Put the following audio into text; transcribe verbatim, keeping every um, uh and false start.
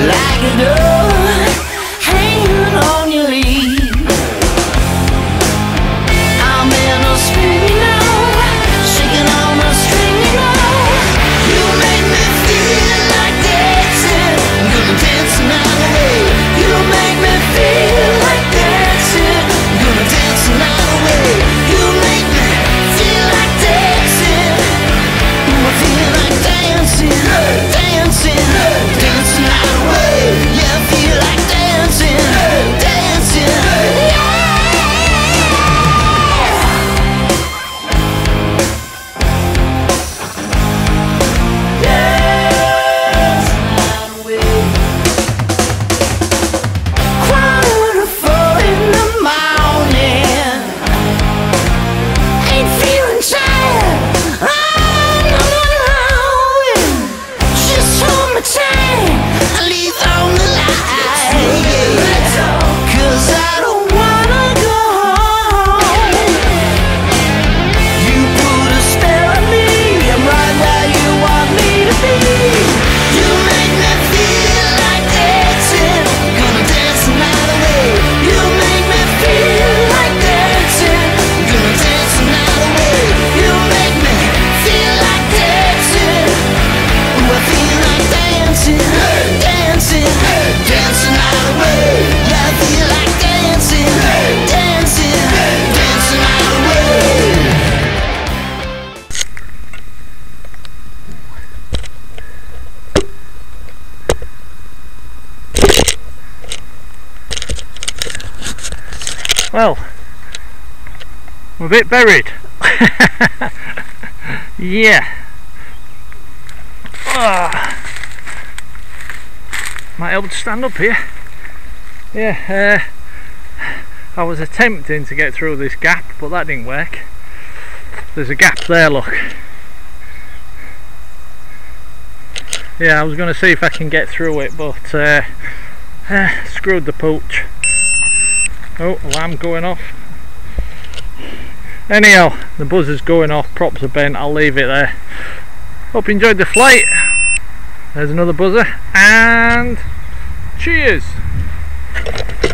like a dove hanging on your leaf. I'm in a spin, you know, shaking on a string, you know. You make me feel like dancing, gonna dance the night away. You make me feel like dancing, gonna dance the night away. You make me feel like dancing, I feel like dancing, dancing, dance the night away. Yeah, I feel like dancing, dancing, yeah. Well, I'm a bit buried. Yeah. Oh. Might able to stand up here. Yeah, uh, I was attempting to get through this gap, but that didn't work. There's a gap there, look. Yeah, I was going to see if I can get through it, but uh, uh, screwed the pooch. Oh, alarm going off. Anyhow, the buzzer's going off, props are bent, I'll leave it there. Hope you enjoyed the flight. There's another buzzer, and cheers!